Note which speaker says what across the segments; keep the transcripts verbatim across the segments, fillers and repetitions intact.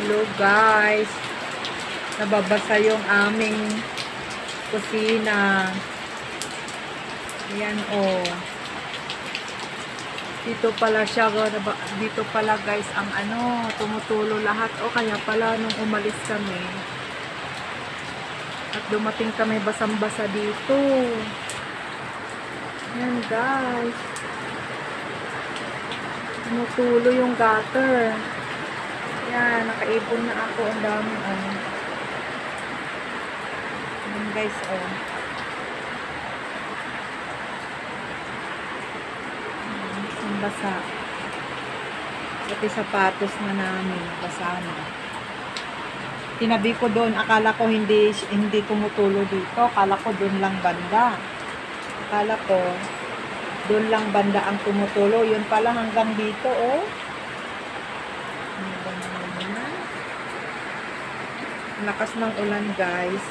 Speaker 1: Hello guys, nababasa yung aming kusina. Ayan oh. Dito pala siya, dito pala guys ang ano, tumutulo lahat. O kaya pala nung umalis kami at dumating kami basang-basa dito. Ayan guys. Tumutulo yung gutter. Ayan, nakaipon na ako. Ang dami oh. Ayan guys oh. Ang basa. Pati sapatos na namin. Basa na. Tinabi ko doon. Akala ko hindi, hindi tumutulo dito. Akala ko doon lang banda. Akala ko doon lang banda ang tumutulo. Yun pala hanggang dito oh. Lakas ng ulan guys.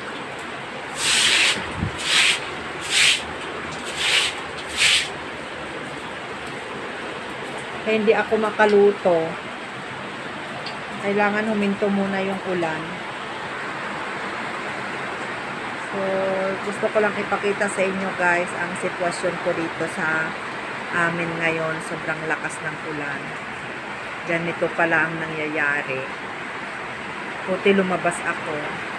Speaker 1: Kaya hindi ako makaluto. Kailangan huminto muna yung ulan. So, gusto ko lang ipakita sa inyo guys ang sitwasyon ko dito sa amin ngayon. Sobrang lakas ng ulan. Ganito pala ang nangyayari. Buti lumabas ako.